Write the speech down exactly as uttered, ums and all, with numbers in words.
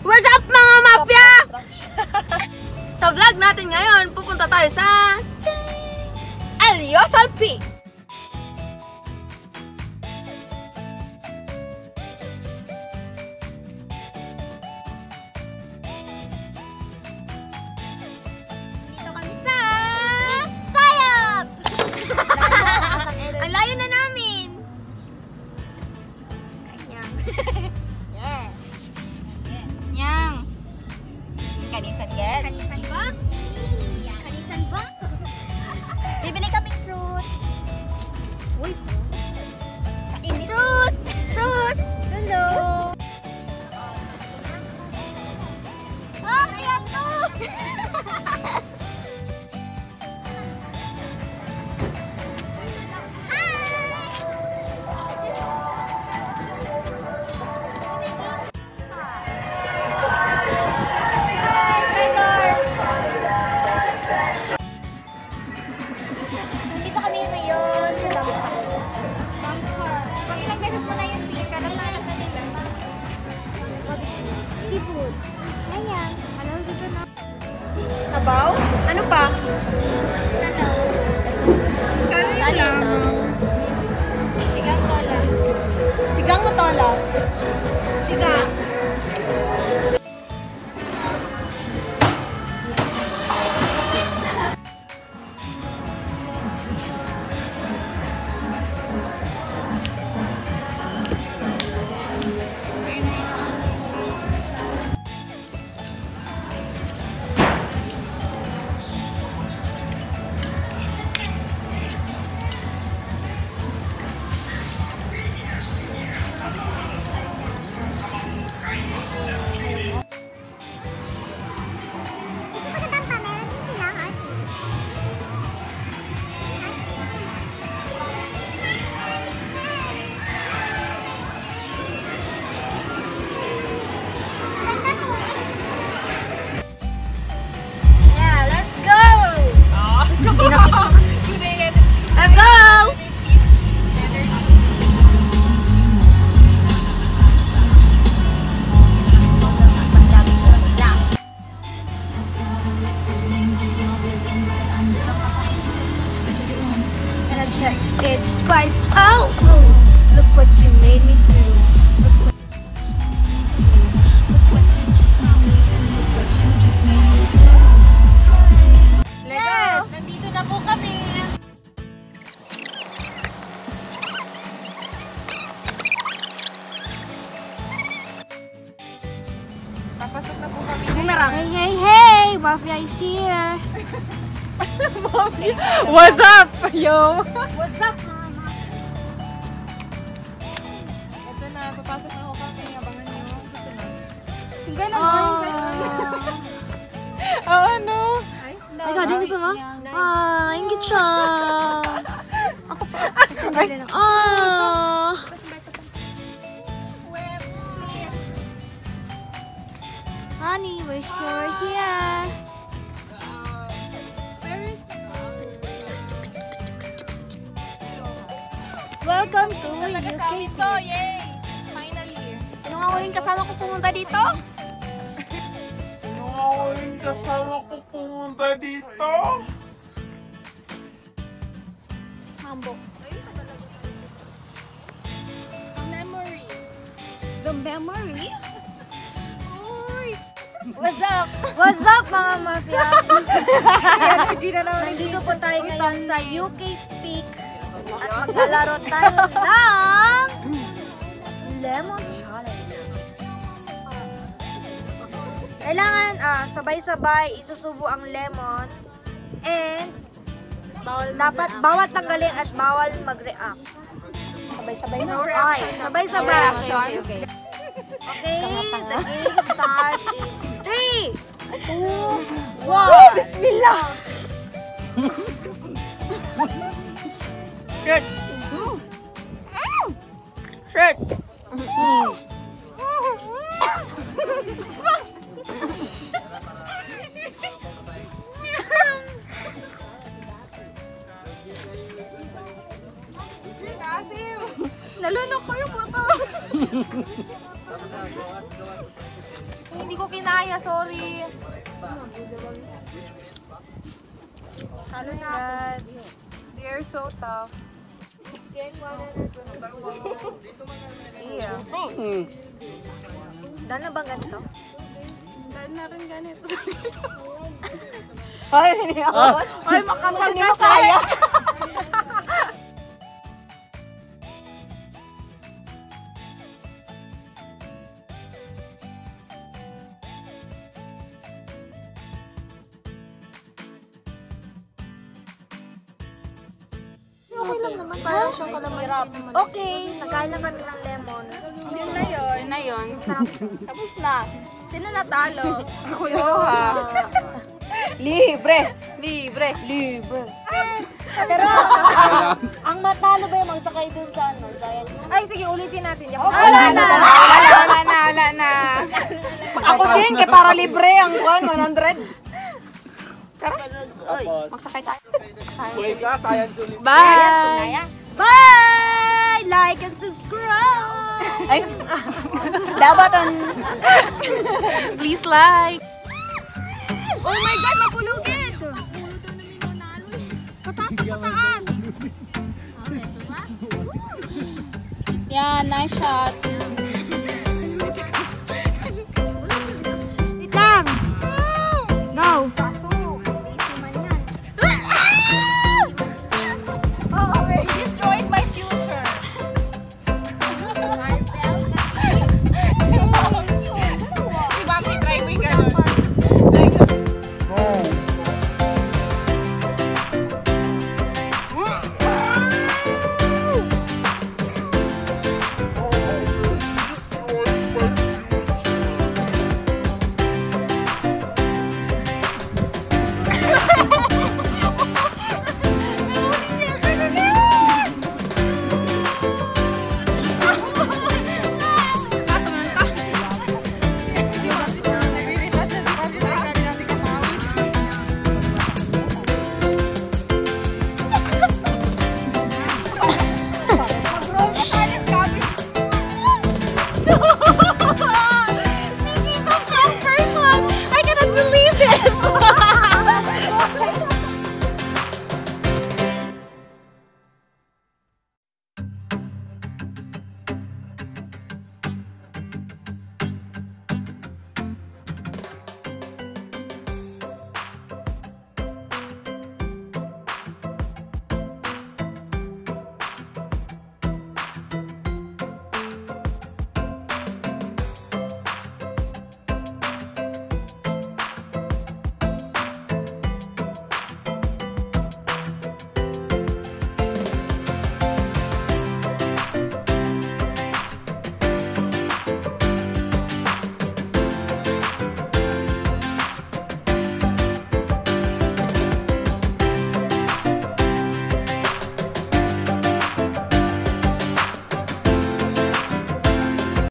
What's up mga mafia? Sa vlog natin ngayon, pupunta tayo sa Alyosal Peak. Dito kami sa Sayap! Ang layo na namin! Kanyang. Yes! Yang! Kanisan get? Kanisan ba? Kanisan ba? Bibili kaming fruits. Uy, fruits! Fruits! Fruits! Hello! Oh, kaya to! Seafood. Ayan. Ano dito na? Sabaw? Ano pa? Ano? Salito. Sigang tola. Sigang mo tola? Sigang. Let's go! And I check it twice. Oh, look what you made me do. Look what you just made me do. Look what you just made me do. Yes! Nandito na po kami. Papasok na po kami. Bumerang. Hey, hey, hey! Mafia is here! What's up, yo? What's up, mama? Ito na, papasok na ako kami. Abangan nyo ang susunod. Yung gano'n mo, yung gano'n. Oh, ano? Ay, God, hindi gusto mo? Ah, ingit siya! Ako pa. Sandali lang. Ah! Honey, we're sure here! Where is the Welcome to Talaga U sa K amin to, yay! Finally! Sino nga huling kasama ko pumunta dito? Sino nga huling kasama ko pumunta dito? Hambo. A memory! The memory? Uy! What's up? What's up, mga mafia? Energy na naman. Nandito po tayo ngayon sa U K Peak at maglalaro tayo ng Lemon Challenge. Kailangan ah, sabay-sabay isusubo ang lemon and bawal dapat bawal tanggalin at bawal mag-react. Sabay-sabay na. Ay, sabay-sabay. Okay, okay. Okay, the game starts in three, two, Oh, one. bismillah! Shirt! Shirt! Nalunok ko yung motor. Hindi ko kinaya, sorry. Ano na? God. They are so tough. Yeah. Dahil na bang ganito? Dahil na rin ganito. Ay, hindi ako. Ay, makapal ka saya. Okay lang naman. Parang siyang kalamansi naman. Okay, nagkain lang kami ng lemon. Yun na yun. Yun na yun. Tapos na. Sino natalo? Ako yun. Libre! Libre. Libre. Pero, ang matalo ba yung magsakay dun sa ano? Dahil Ay, sige, ulitin natin. Yan. wala na! Wala na, wala na. Ako din, kaya para libre ang one hundred. Magsakay tayo. Buhay ka, science ulit. Bye! Bye! Like and subscribe! Ay! Dapat on... Please like! Oh my God, mapulugid! Pataas na pataas! Yan, nice shot.